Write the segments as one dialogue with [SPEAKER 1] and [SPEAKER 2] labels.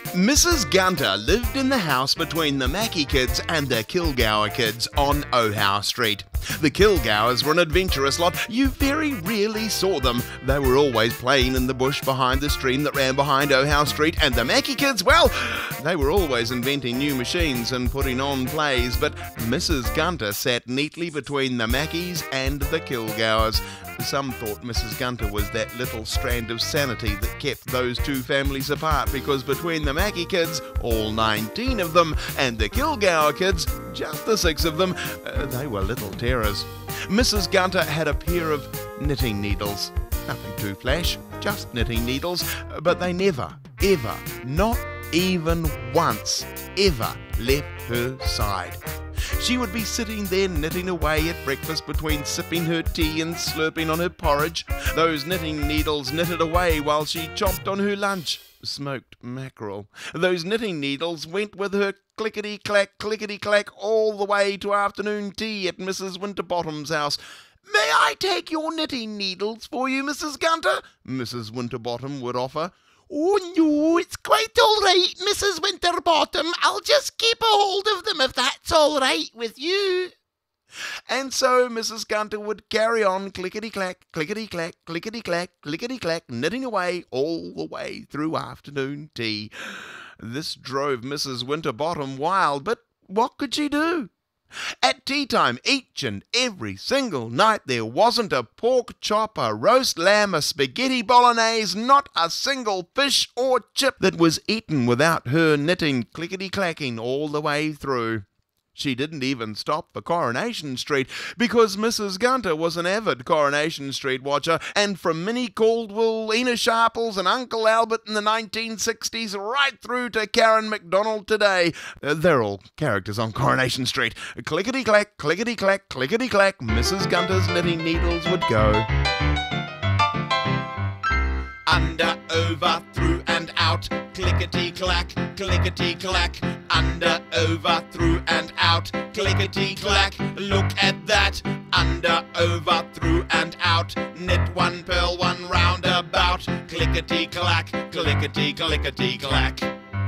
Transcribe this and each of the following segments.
[SPEAKER 1] Mrs. Gunter lived in the house between the Mackie kids and the Kilgour kids on Ohau Street. The Kilgours were an adventurous lot. You very rarely saw them. They were always playing in the bush behind the stream that ran behind Ohau Street, and the Mackie kids, well, they were always inventing new machines and putting on plays, but Mrs. Gunter sat neatly between the Mackies and the Kilgours. Some thought Mrs. Gunter was that little strand of sanity that kept those two families apart, because between the Mackie kids, all 19 of them, and the Kilgour kids, just the 6 of them, they were little terrors. Mrs. Gunter had a pair of knitting needles. Nothing too flash, just knitting needles, but they never, ever, not even once, ever left her side. She would be sitting there knitting away at breakfast between sipping her tea and slurping on her porridge. Those knitting needles knitted away while she chopped on her lunch. Smoked mackerel. Those knitting needles went with her clickety-clack, all the way to afternoon tea at Mrs. Winterbottom's house. "May I take your knitting needles for you, Mrs. Gunter?" Mrs. Winterbottom would offer. "Oh, no, it's quite all right, Mrs. Winterbottom. I'll just keep a hold of them if that's all right with you." And so Mrs. Gunter would carry on clickety-clack, knitting away all the way through afternoon tea. This drove Mrs. Winterbottom wild, but what could she do? At tea time, each and every single night, there wasn't a pork chop, a roast lamb, a spaghetti bolognese, not a single fish or chip that was eaten without her knitting clickety-clacking all the way through. She didn't even stop for Coronation Street, because Mrs. Gunter was an avid Coronation Street watcher, and from Minnie Caldwell, Ena Sharples and Uncle Albert in the 1960s right through to Karen MacDonald today. They're all characters on Coronation Street. Clickety-clack, Mrs. Gunter's knitting needles would go. Under, over, through and out, clickety-clack, under, over, through and out, clickety-clack, look at that, under, over, through and out, knit one, purl one, roundabout, clickety-clack, clickety-clack.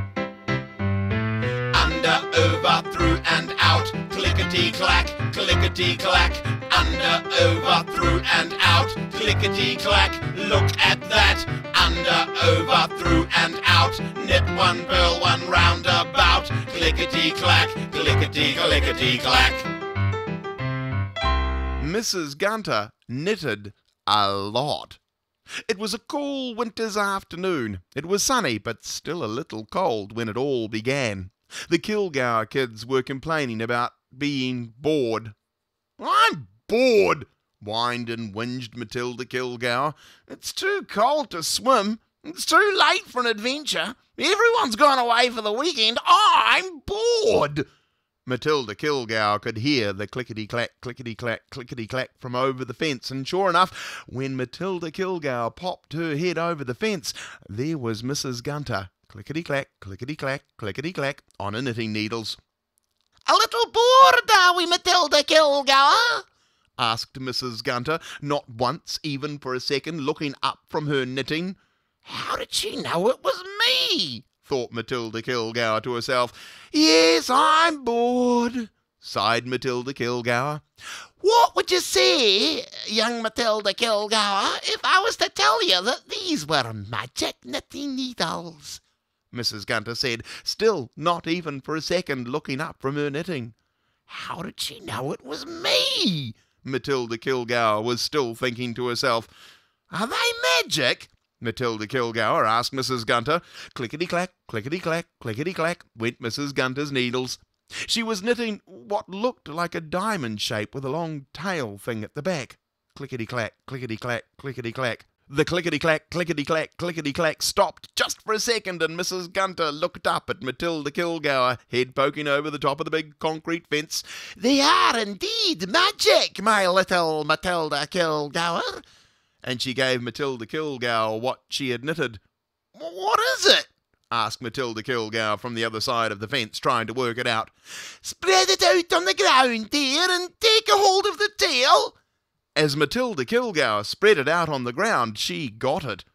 [SPEAKER 1] Under, over, through and out, clickety-clack, under, over, through and out, clickety-clack, look at that, under, over, through and out, knit one, purl one, roundabout, clickety-clack, clickety-clack. Mrs. Gunter knitted a lot. It was a cool winter's afternoon. It was sunny, but still a little cold when it all began. The Kilgour kids were complaining about being bored. "I'm bored," whined and whinged Matilda Kilgour. "It's too cold to swim. It's too late for an adventure. Everyone's gone away for the weekend. I'm bored." Matilda Kilgour could hear the clickety-clack from over the fence, and sure enough, when Matilda Kilgour popped her head over the fence, there was Mrs. Gunter, clickety-clack, on her knitting needles. "A little bored, are we, Matilda Kilgour?" asked Mrs. Gunter, not once, even for a second, looking up from her knitting. "How did she know it was me?" thought Matilda Kilgour to herself. "Yes, I'm bored," sighed Matilda Kilgour. "What would you say, young Matilda Kilgour, if I was to tell you that these were magic knitting needles?" Mrs. Gunter said, still not even for a second looking up from her knitting. "How did she know it was me?" Matilda Kilgour was still thinking to herself. "Are they magic?" Matilda Kilgour asked Mrs. Gunter. Clickety-clack, went Mrs. Gunter's needles. She was knitting what looked like a diamond shape with a long tail thing at the back. Clickety-clack. The clickety-clack stopped just for a second, and Mrs. Gunter looked up at Matilda Kilgour, head poking over the top of the big concrete fence. "They are indeed magic, my little Matilda Kilgour." And she gave Matilda Kilgour what she had knitted. "What is it?" asked Matilda Kilgour from the other side of the fence, trying to work it out. "Spread it out on the ground, dear, and take a hold of the tail." As Matilda Kilgour spread it out on the ground, she got it.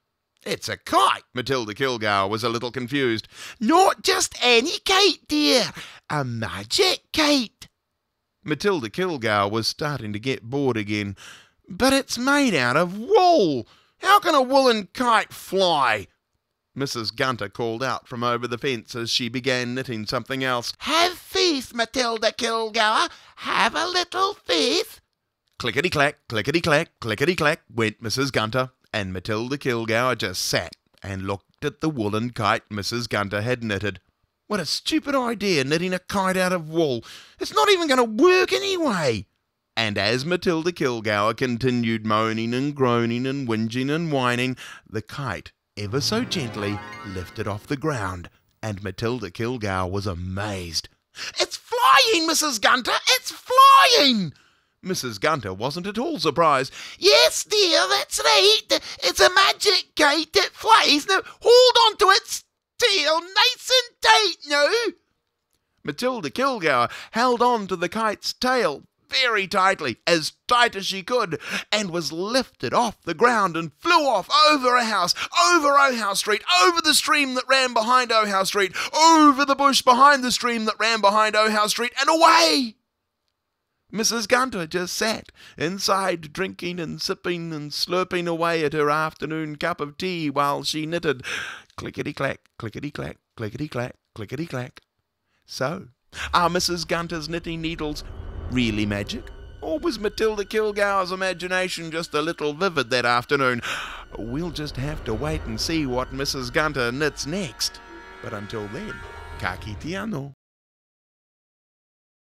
[SPEAKER 1] "It's a kite." Matilda Kilgour was a little confused. "Not just any kite, dear. A magic kite." Matilda Kilgour was starting to get bored again. "But it's made out of wool. How can a woolen kite fly?" Mrs. Gunter called out from over the fence as she began knitting something else. "Have faith, Matilda Kilgour. Have a little faith." Clickety-clack, clickety-clack, clickety-clack went Mrs. Gunter, and Matilda Kilgour just sat and looked at the woolen kite Mrs. Gunter had knitted. What a stupid idea, knitting a kite out of wool. It's not even going to work anyway. And as Matilda Kilgour continued moaning and groaning and whinging and whining, the kite ever so gently lifted off the ground, and Matilda Kilgour was amazed. "It's flying, Mrs. Gunter! It's flying!" Mrs. Gunter wasn't at all surprised. "Yes, dear, that's right. It's a magic kite that flies. Now hold on to its tail nice and tight now." Matilda Kilgour held on to the kite's tail very tightly, as tight as she could, and was lifted off the ground and flew off over a house, over Ohau Street, over the stream that ran behind Ohau Street, over the bush behind the stream that ran behind Ohau Street, and away. Mrs. Gunter just sat inside, drinking and sipping and slurping away at her afternoon cup of tea while she knitted. Clickety-clack, clickety-clack, clickety-clack, clickety-clack. So, are Mrs. Gunter's knitting needles really magic? Or was Matilda Kilgour's imagination just a little vivid that afternoon? We'll just have to wait and see what Mrs. Gunter knits next. But until then, ka kite anō.